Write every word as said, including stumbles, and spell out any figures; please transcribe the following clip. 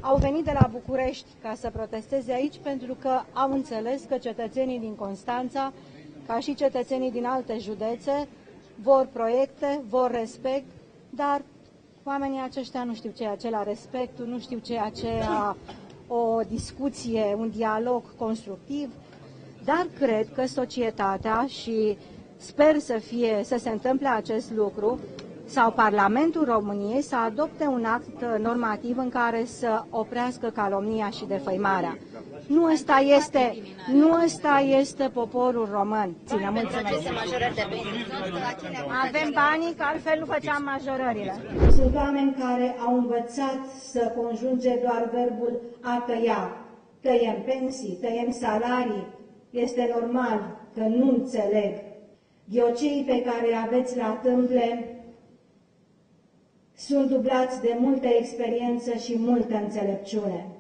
au venit de la București ca să protesteze aici pentru că au înțeles că cetățenii din Constanța, ca și cetățenii din alte județe, vor proiecte, vor respect, dar oamenii aceștia nu știu ceea ce la respectul, nu știu ceea ce a o discuție, un dialog constructiv, dar cred că societatea, și sper să fie, să se întâmple acest lucru, sau Parlamentul României să adopte un act normativ în care să oprească calomnia și defăimarea. Nu ăsta este, nu ăsta este poporul român. Ține, mulțumesc. Avem banii, că altfel nu făceam majorările. Sunt oameni care au învățat să conjuge doar verbul a tăia. Tăiem pensii, tăiem salarii. Este normal că nu înțeleg. Ghioceii pe care îi aveți la tâmple sunt dublați de multă experiență și multă înțelepciune.